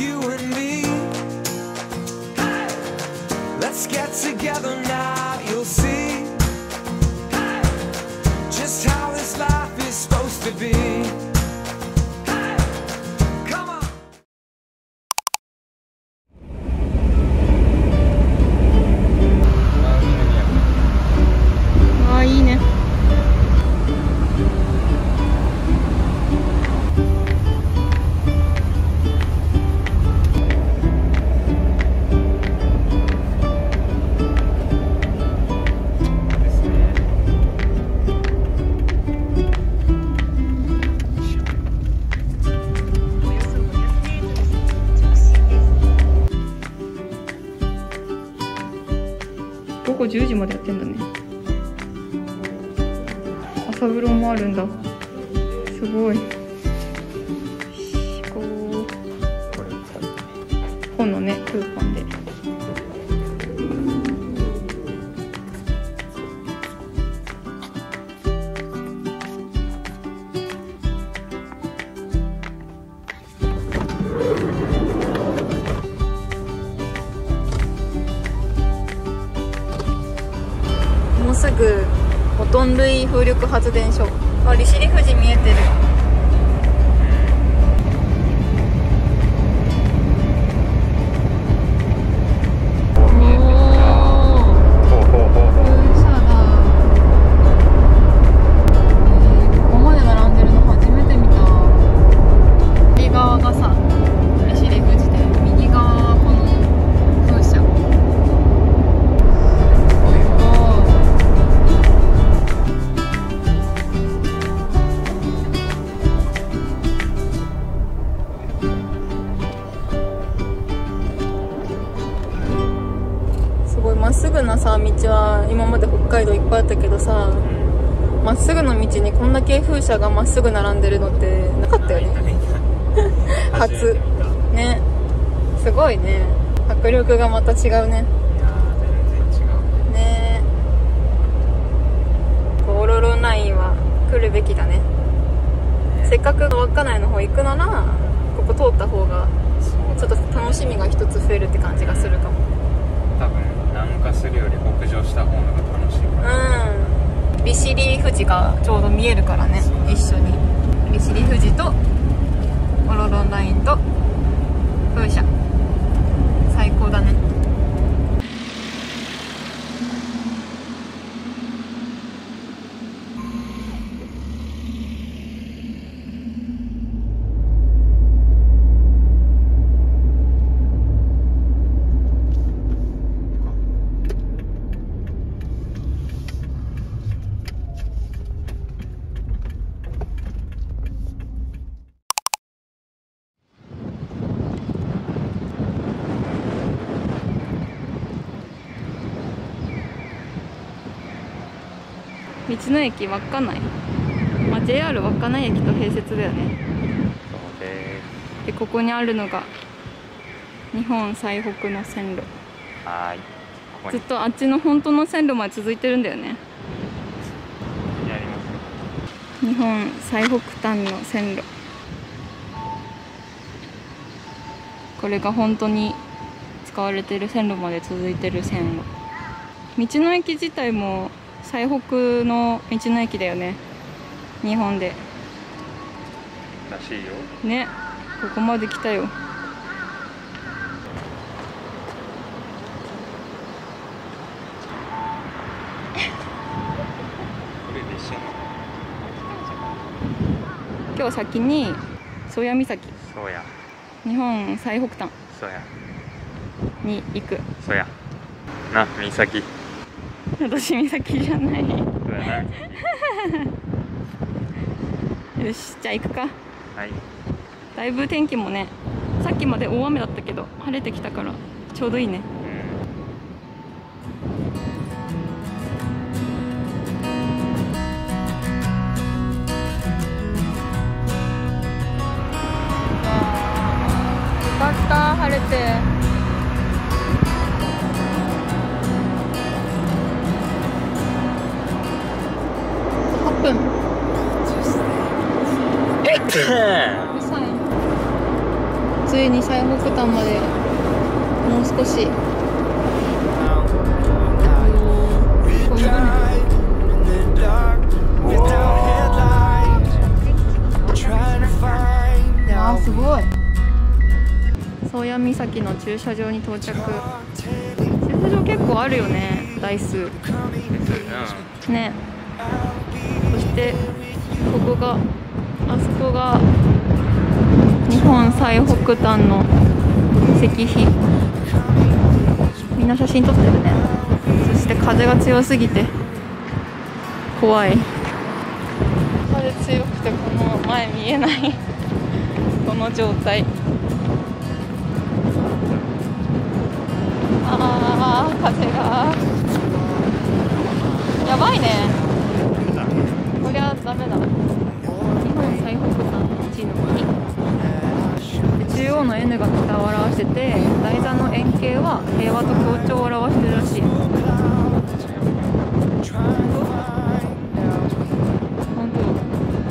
you and me. Hey! Let's get together now, you'll see just how this life is supposed to be. Hey! Come on! ああ、いいね。午後10時までやってんだね。朝風呂もあるんだ。すごい。こう本のねクーポンで。もうすぐオトン類風力発電所。あ、利尻富士見えてる。まっすぐなさ道は今まで北海道いっぱいあったけどさ、まっすぐの道にこんだけ風車がまっすぐ並んでるのってなかったよね。初ね、すごいね。迫力がまた違うね。ねえ、オーロロラインは来るべきだね。せっかく稚内の方行くならここ通った方がちょっと楽しみが一つ増えるって感じがするかも。 多分南下するより北上した方が楽しい。 うん、利尻富士がちょうど見えるからね、一緒に。利尻富士とオロロンラインと風車、最高だね。道の駅稚内、まあ、JR 稚内駅と併設だよね。 そうです。 でここにあるのが日本最北の線路。 はい、ここずっとあっちの本当の線路まで続いてるんだよね。 にあります。 日本最北端の線路。これが本当に使われてる線路まで続いてる線路。道の駅自体も最北の道の駅だよね、日本で。 らしいよ。 ね、ここまで来たよ。 これ列車の。 今日先に宗谷岬、 そうや。 日本最北端そうや。 に行く。 そうや。な、岬。 私岬じゃない。 そうやな、 よし、じゃあ行くか。 はい。 だいぶ天気もね、さっきまで大雨だったけど晴れてきたからちょうどいいね。よかった、晴れて。8分。うるさい。 ついに最北端までもう少し。あーすごい。宗谷岬の駐車場に到着。駐車場結構あるよね、台数ね。そしてここが、あそこが日本最北端の石碑。みんな写真撮ってるね。そして風が強すぎて怖い。風強くてこの前見えないこの状態。あー、風がやばいね。こりゃダメだ。日本最北端の地の木。中央の N が北を表してて、台座の円形は平和と協調を表してるらしい。本当。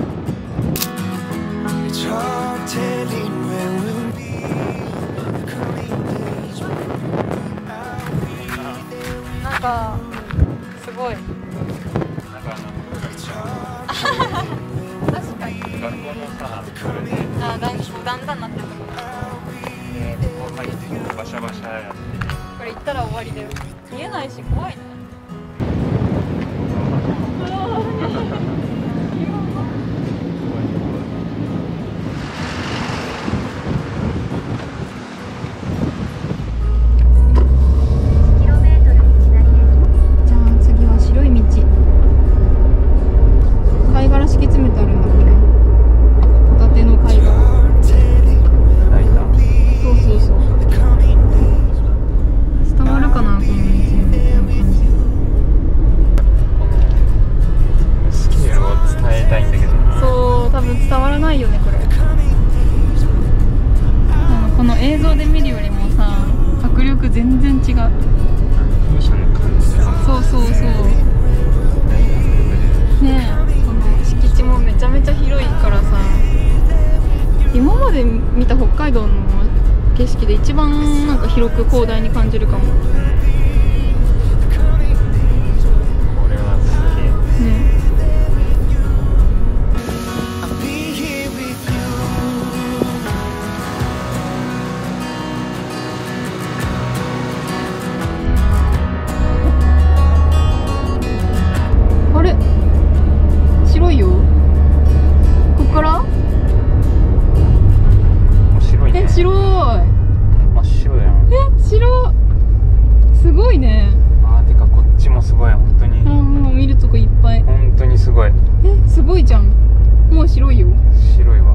なんかすごい。確かに。 学校のさ、 あ、だんだんなってるところ。 入ってバシャバシャやって。 これ行ったら終わりだよ。見えないし怖いね。じゃあ次は白い道。貝殻敷き詰めてあるんだこれ。ホタテの貝殻。そうそうそう。伝わるかなこの道の感じ。 スケールを伝えたいんだけどな。 そう、多分伝わらないよねこれ。この映像で見るよりもさ、迫力全然違う。 風車の感じ。 そうそうそうねえ、この敷地もめちゃめちゃ広いからさ、今まで見た北海道の景色で一番なんか広く広大に感じるかも。 これはすげえ。 ね。あれ白いよ。こっから白いね。 白い。 真っ白やん。 白すごいね。 あー、てかこっちもすごい、本当に。 もう見るとこいっぱい。 本当にすごい。 すごいじゃん。もう白いよ。 白いわ。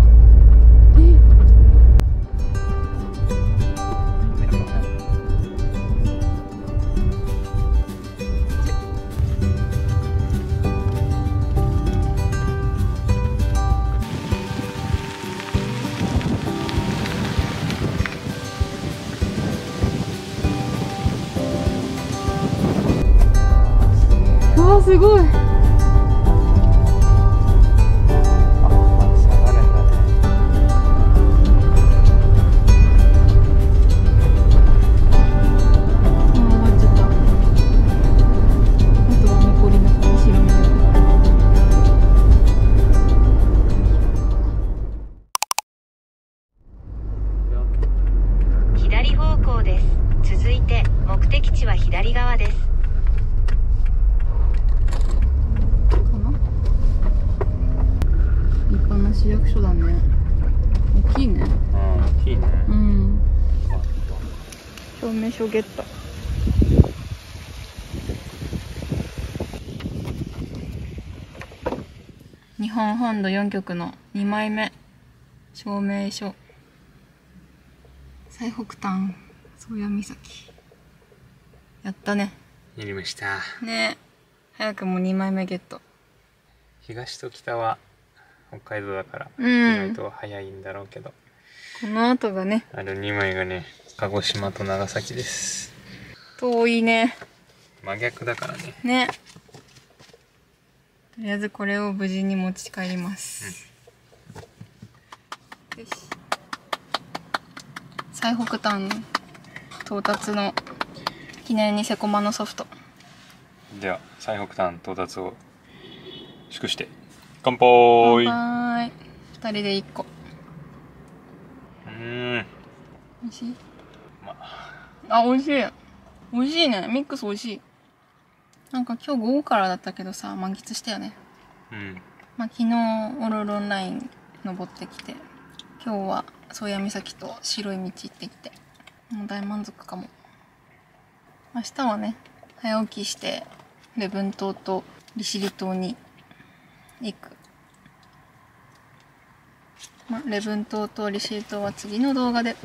すごい。 あ、まだ下がるんだね。 上がっちゃった。あとは残りの白目。左方向です。続いて目的地は左側です。 立派な市役所だね。大きいね。 大きいね。 うん。証明書ゲット。日本本土4局の2枚目証明書。最北端宗谷岬。やったね。 やりました。 ね、早くも2枚目ゲット。 東と北は北海道だから、 うん、 意外と早いんだろうけど、 この後がね、 ある2枚がね、鹿児島と長崎です。 遠いね。 真逆だからね。 ね。とりあえずこれを無事に持ち帰ります。よし。 最北端到達の記念にセコマのソフト。 では最北端到達を祝して乾杯。 乾杯。2人で1個。美味しい。あ、美味しい。美味しいね。ミックス美味しい。なんか今日午後からだったけどさ、満喫したよね。まあ、昨日オロロンライン登ってきて、今日は宗谷岬と白い道行ってきて、もう大満足かも。明日はね、早起きして礼文島と利尻島に行く。まあ、礼文島と利尻島は次の動画で。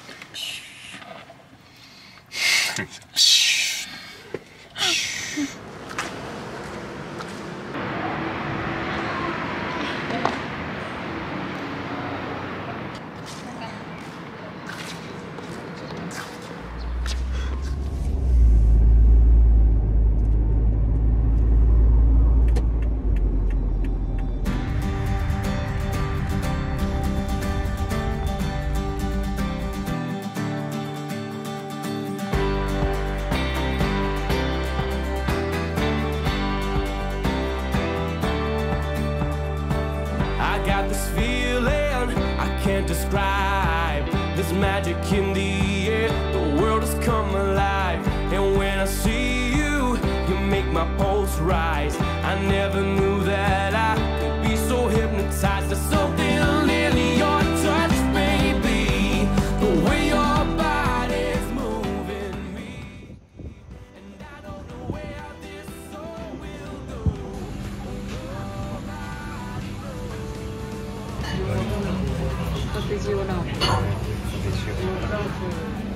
This feeling I can't describe. This magic in the air, the world has come alive. And when I see you, you make my pulse rise. I never knew that I could be so hypnotized. There's something in your touch, baby, the way your body's moving me. And I don't know where this soul will go. ポテジオラーメン。